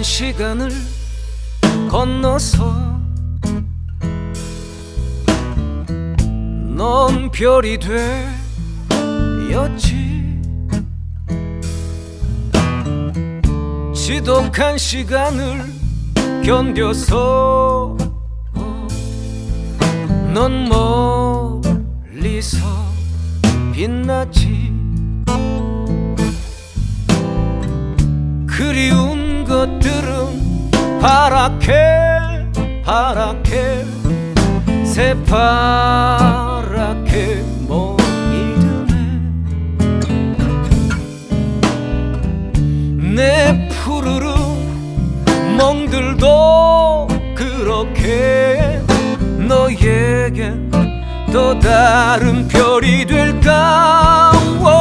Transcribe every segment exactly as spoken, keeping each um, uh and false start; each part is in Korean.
지독한 시간을 건너서 넌 별이 되었지. 지독한 시간을 견뎌서 넌 멀리서 빛났지. 그리운 것들은 파랗게 파랗게 새파랗게 멍이드네. 내 푸르른 멍들도 그렇게 너에겐 또 다른 별이 될까.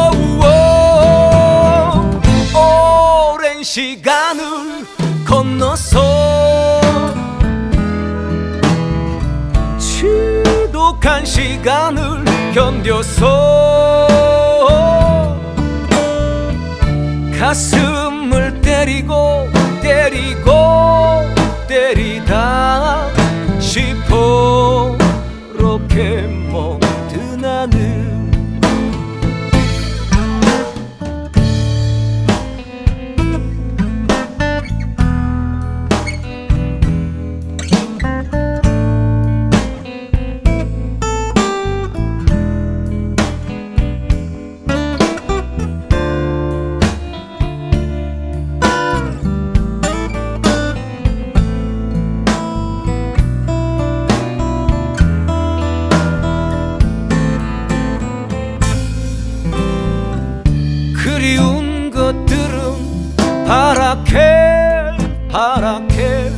오랜 시간을 건너서 지독한 시간을 견뎌서 가슴을 때리고 때리고 때리다 시퍼렇게 멍든 하늘. 그리운 것들은 파랗게 파랗게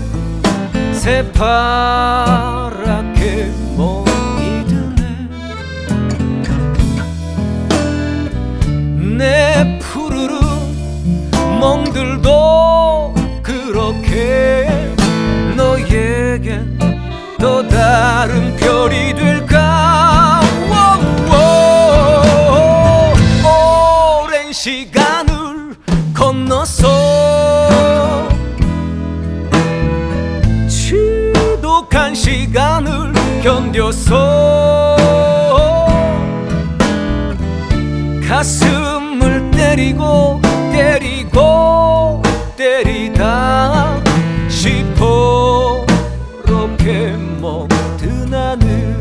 새파랗게 멍이드네. 내 푸르른 멍들도 그렇게 너에겐 또 다른 별이 될까. 시간을 건너서 지독한 시간을 견뎌서 가슴을 때리고 때리고 때리다 시퍼렇게 멍든 하늘.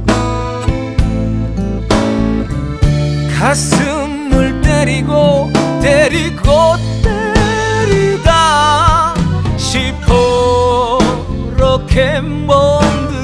가슴을 때리고 때리고 때리다 시퍼렇게 멍든